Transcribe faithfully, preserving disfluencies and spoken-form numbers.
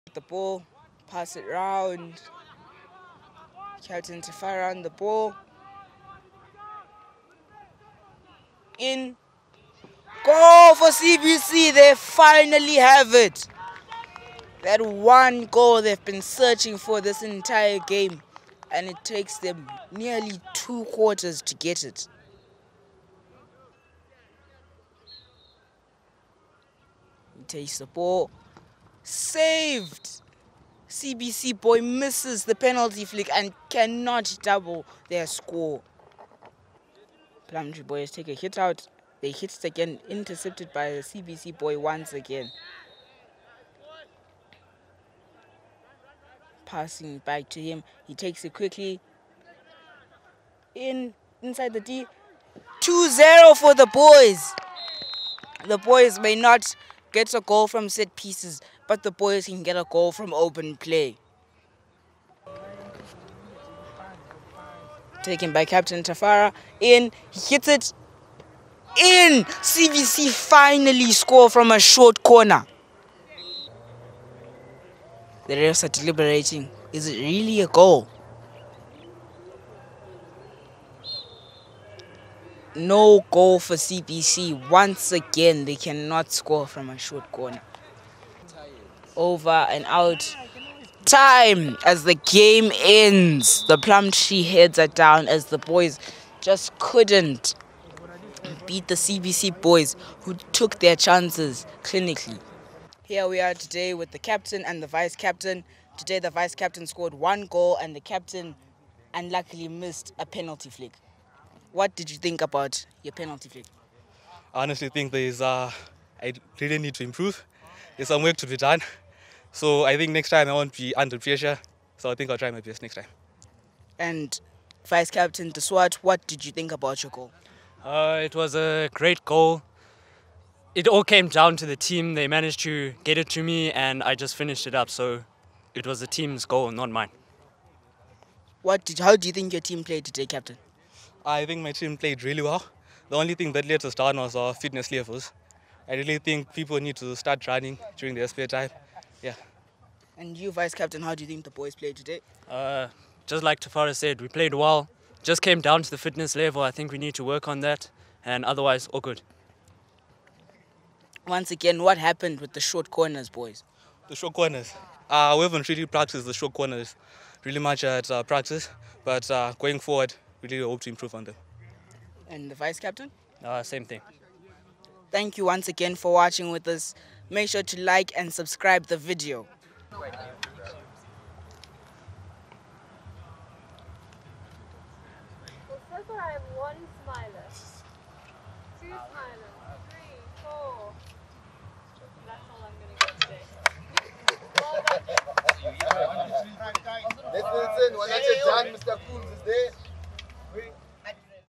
The ball, pass it round. Captain Tafara on the ball. In. Goal for C B C. They finally have it. That one goal they've been searching for this entire game. And it takes them nearly two quarters to get it. He takes the ball. Saved. C B C boy misses the penalty flick and cannot double their score. Plumtree boys take a hit out. They hit it again, intercepted by the C B C boy once again. Passing back to him. He takes it quickly. In, inside the D. two zero for the boys. The boys may not get a goal from set pieces, but the boys can get a goal from open play. Taken by Captain Tafara. In, he hits it. In! C B C finally score from a short corner. The refs are deliberating. Is it really a goal? No goal for C B C. Once again, they cannot score from a short corner. Over and out. Time as the game ends. The Plumtree heads are down as the boys just couldn't beat the C B C boys who took their chances clinically. Here we are today with the captain and the vice captain. Today the vice captain scored one goal and the captain unluckily missed a penalty flick. What did you think about your penalty flick? I honestly think there is, uh, I really need to improve. There's some work to be done. So I think next time I won't be under pressure. So I think I'll try my best next time. And Vice Captain Deswat, what did you think about your goal? Uh, it was a great goal. It all came down to the team. They managed to get it to me and I just finished it up. So it was the team's goal, not mine. What did, how do you think your team played today, Captain? I think my team played really well. The only thing that let us down was our fitness levels. I really think people need to start running during their spare time. Yeah. And you, Vice Captain, how do you think the boys played today? Uh, just like Tafara said, we played well. Just came down to the fitness level. I think we need to work on that. And otherwise, all good. Once again, what happened with the short corners, boys? The short corners. Uh, we haven't really practiced the short corners really much at uh, practice. But uh, going forward, we really hope to improve on them. And the Vice Captain? Uh, same thing. Thank you once again for watching with us. Make sure to like and subscribe the video. So far I have one smiler, two smilers, three, four. That's all I'm going to get today. Well done. Let's listen. When I said done, Mister Coons is there.